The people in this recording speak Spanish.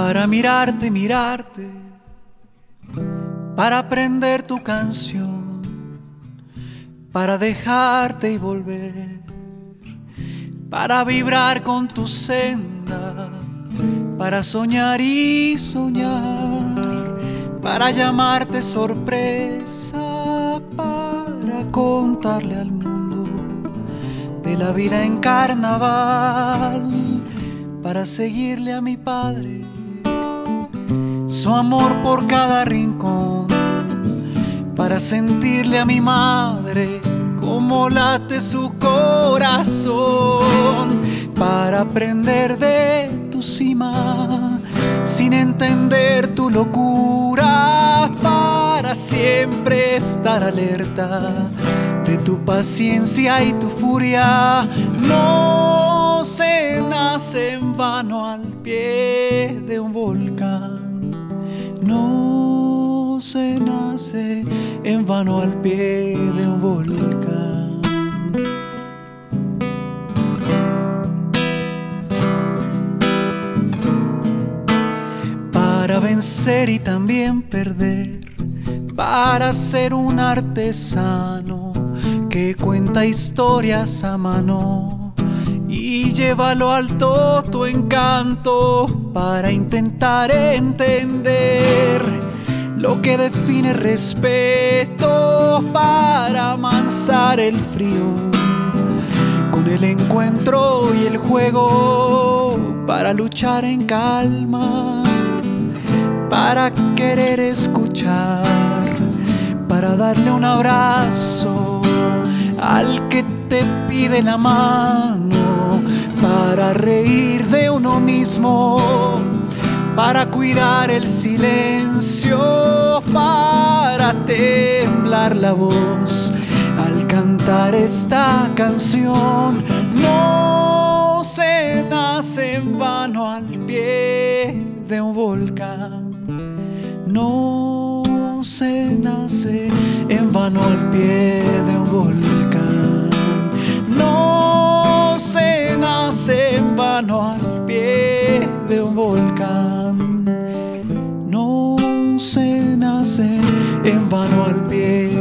para mirarte, mirarte, para aprender tu canción, para dejarte y volver, para vibrar con tu senda, para soñar y soñar, para llamarte sorpresa, para contarle al mundo de la vida en carnaval, para seguirle a mi padre su amor por cada rincón, para sentirle a mi madre cómo late su corazón, para aprender de tu cima sin entender tu locura, para siempre estar alerta de tu paciencia y tu furia. No se nace en vano al pie de un volcán, no se nace en vano al pie de un volcán. Para vencer y también perder, para ser un artesano que cuenta historias a mano y lleva a lo alto tu encanto, para intentar entender lo que define respeto, para amansar el frío con el encuentro y el juego, para luchar en calma, para querer escuchar, para darle un abrazo al que te pide la mano, para reír de uno mismo, para cuidar el silencio, para temblar la voz al cantar esta canción. No se nace en vano al pie de un volcán, no se nace en vano al pie de un volcán, no se nace en vano al pie de un volcán, no se nace en vano al pie